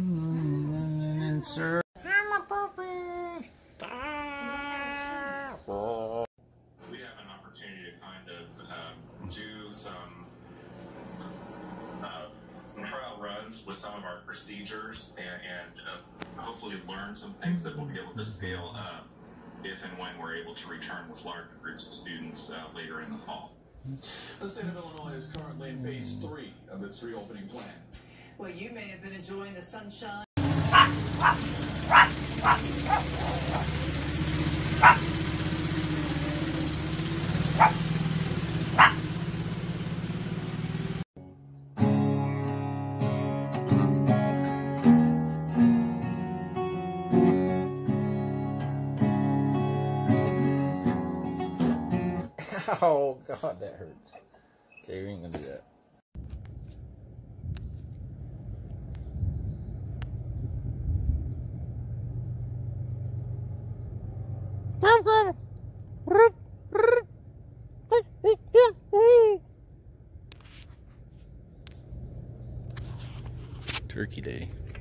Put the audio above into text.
Insert. I'm a puppy. We have an opportunity to kind of do some trial runs with some of our procedures and hopefully learn some things that we'll be able to scale up if and when we're able to return with larger groups of students later in the fall. The state of Illinois is currently in phase 3 of its reopening plan. Well, you may have been enjoying the sunshine. Oh God, that hurts. Okay, we ain't gonna do that. Turkey Day.